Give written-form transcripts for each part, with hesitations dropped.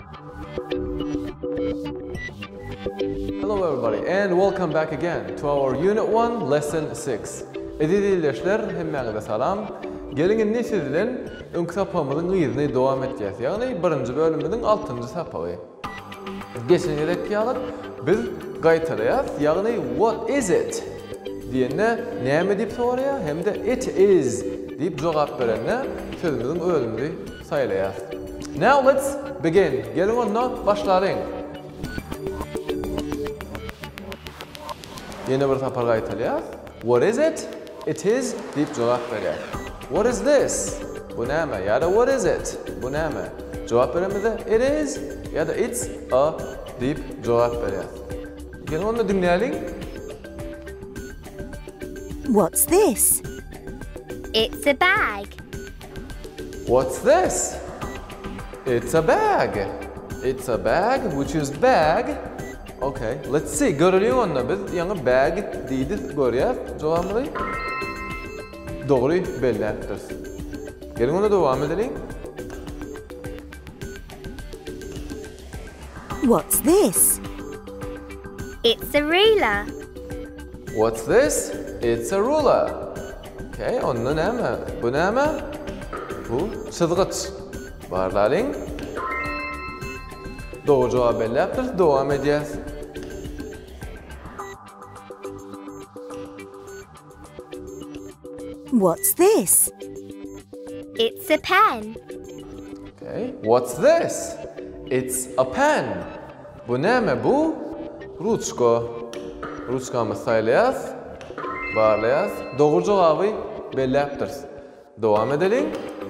Hello everybody and welcome back again to our Unit 1 Lesson 6. Edildiler hemmeňize salam. Gelin sizden öňkü sapamyzyň ýerine dowam etjäs. Ýagny birinji bölümimiň 6-njy sapagy. Geçen ýaly biz gaýtarýas. Ýagny what is it diýende näme diýip soraýar hemde it is diýip jogap berende sözümizin ölümini saýlaýar. Now let's begin. Gelin onda başlaryň. Yeni bir sapar gaýtarýar. What is it? It is diýip jogap berýär. What is this? Bu näme? Ýa-da what is it? Bu näme? Jogap beremizde it is ýa-da it's a diýip jogap berýär. Gelin onda dinleýäliň. What's this? It's a bag. What's this? It's a bag. It's a bag, which is bag. Okay, let's see. Göreliň onda biz ýa-ni bag diýdi görýär. Jogapmy dogry belläpdir. Gelin onda dowam edelim. What's this? It's a ruler. What's this? It's a ruler. Okay, onda näme? Bu näme? Bu çyzgyç. Barlaryň. Dogry jogap belläpdir. Dowam edýäs. What's this? It's a pen. Okay, what's this? It's a pen. Bu näme bu? Ruchka. Ruchkamy saýlaýas. Barlaýas. Dogry jogaby belläpdir. Dowam edelim.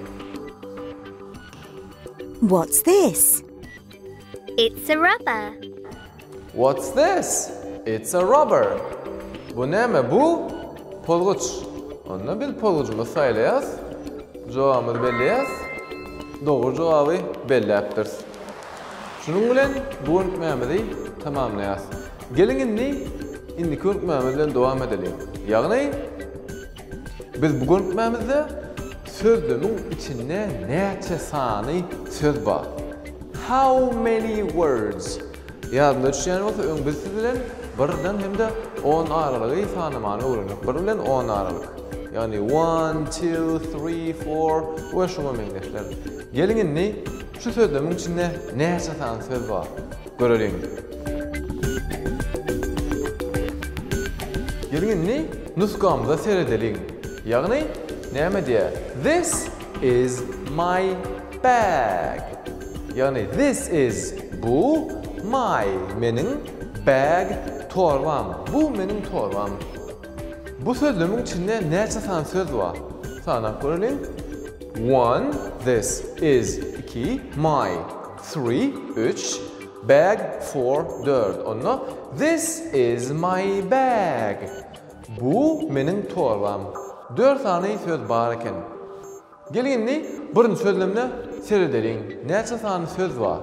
What's this? It's a rubber. What's this? It's a rubber. Bu näme bu? Polguç. Onda bil polguçmy saýlaýas. Jogamy belläýäs. Dogry jogaby belläpdir. Şunun bilen bu öňkümimizi tamamlaýas. Gelin indi öňkümimiz bilen dowam edelim. Ýagny biz bu öňkümimizde sözlüğün içinde näçe sany söz bar? How many words? Ýadyňda düşýän bolsa öňbüzi bilen birden hemde 10 aralygy sanymany öwrenip, bir bilen 10 aralyk. Yani 1, 2, 3, 4 we şoňa meňdeşler. Gelin şu sözlüğün içinde näçe sany söz bar? Görelim. Gelin nuskamda seredelim. Ýagny näme diýär? This is my bag. Yani this is bu my menin bag torbam. Bu menin torbam. Bu sözlüğün içinde näçe sany söz bar? Sanap görelim. 1 this is 2 my 3 3 bag 4 4. Onda this is my bag. Bu menin torbam. 4 sany söz bar eken. Gelin birinji sözlemde seredelim. Näçe sany söz bar?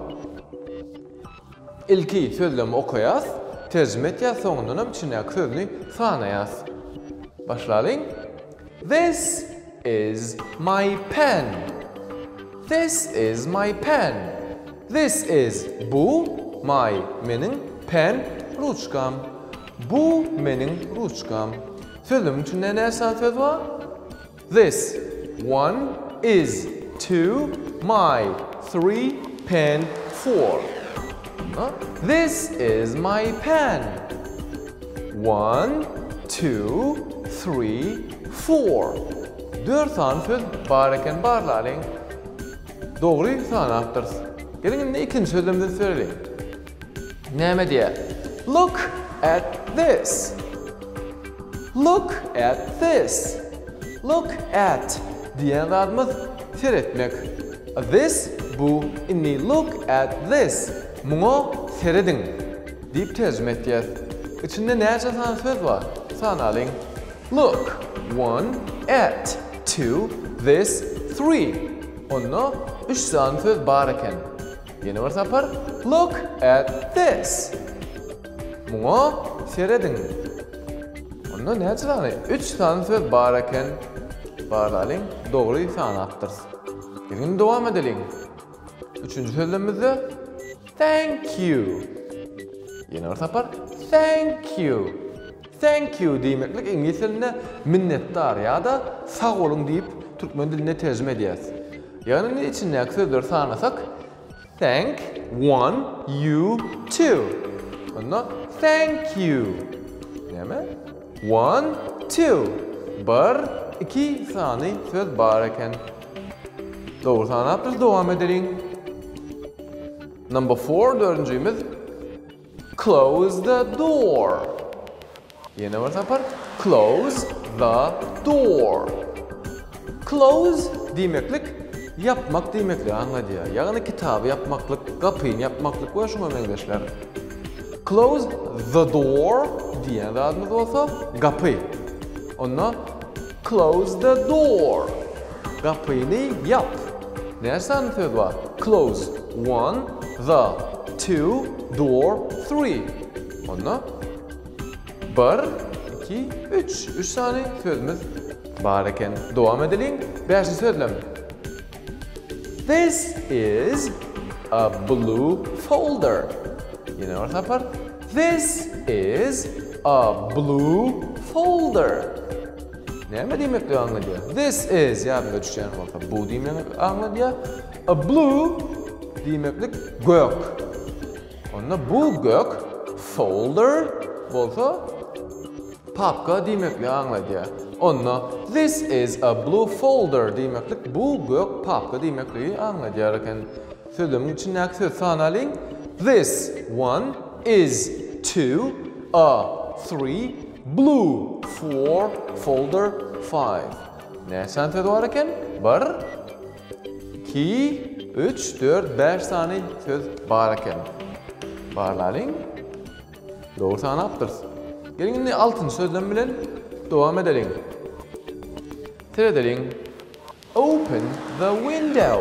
İlki sözlemi okaýas, terjime etýäs, soňundan içindäki sözni sanaýas. Başlaryň. This is my pen. This is my pen. This is bu my menin pen ruchkam. Bu menin ruchkam. Sözlüğün içinde näçe söz bar? This 1 is 2 my 3 pen 4. This is my pen. 1 2 3 4. 4 sany söz bar eken barlaryň. Dogry sanapdyr. Gelin ikinji sözlemde söýleýin. Näme diýär? Look at this. Look at this. Look at diýen adymyz seretmek. This bu inni look at this. Muňa seredin diýip terjime etýär. İçinde näçe sany söz bar? Sanalyň. Look 1 at 2 this 3. Onda 3 sany söz bar eken. Ýene bir sapar. Look at this. Muňa seredin. Onda näçe sany? 3 sany söz bar eken. Barlaryň dogry sanapdyr. Gelin dowam edelim. Üçüncü sözlemizde Thank you. Yine bir tapar. Thank you. Thank you demeklik İngiliz dilinde minnettar ya da sağ olun deyip Türkmen diline tercüme ederiz. Yani ne için ne sözler sanasak? Thank, one, you, two. Onda thank you. Neme? One, two. Bir, iki sani söz bar eken. Doğru sana biz devam edelim. Number 4, dördüncüymüz. Close the door. Yine var tapar. Close the door. Close demeklik yapmak demeklik anladı ya. Yani kitabı yapmaklık, kapıyı yapmaklık var şuna mengeçler. Close the door diyen de adımız olsa kapı. Onunla close the door. Kapıyı yap. Nereden söz var? Close one, the, two, door, three. Onunla bir, iki, üç. Üç tane sözümüz var eken. Devam edelim. Beşinci sözlem. This is a blue folder. Yine var tapar. This is a blue folder. Ne demek diyor anladı ya? This is ya bir düşen olsa bu demek anladı ya. A blue demeklik gök. Onda bu gök folder olsa papka demeklik anladı ya. Onda this is a blue folder demeklik bu gök papka demekliği anladı ya. Sözümün içinde söz sanalım. This one is two, a three, blue, four, folder, five. Ne sentez varken? Bir, iki, üç, dört, beş tane söz varken. Barlalın. Doğru sana yaptırız. Gelin şimdi altın sözden bilen devam edelim. Edelim. Open the window.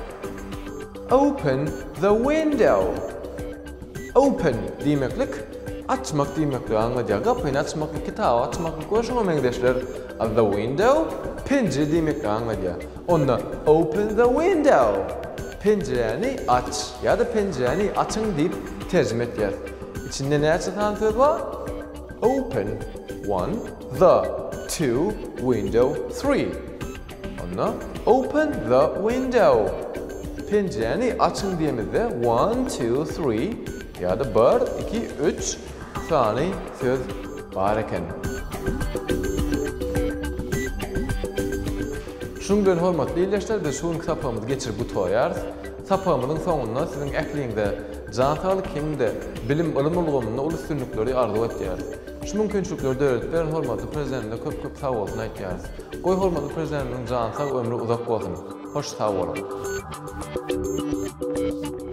Open the window. Open demeklik açmak demeklik anlayacak. Kapıyı açmaklık, kitabı açmaklık var şuna mengeçler. The window, pencere demeklik anlayacak. Onda open the window. Pencereni aç ya da pencereni açın deyip tercüme edeceğiz. İçinde ne açıdan söz var? Open, one, the, two, window, three. Onda open the window. Pencereni açın diyemizde one, two, three ya da bir, iki, üç tane söz var eken. Şunu bilen hormatly iyileşler ve şunun sapağımızı geçirip bu toyar. Sapağımızın sonunda sizin ekliyinde cantalı kimde bilim ılımlılığında ulu üstünlükleri arzu edeceğiz. Şu mümkünçülükleri devletlerin hormatly prezidentine köp sağ olsun edeceğiz. Koy hormatly prezidentinin cantal ömrü uzak olsun. Hoş sağ olun.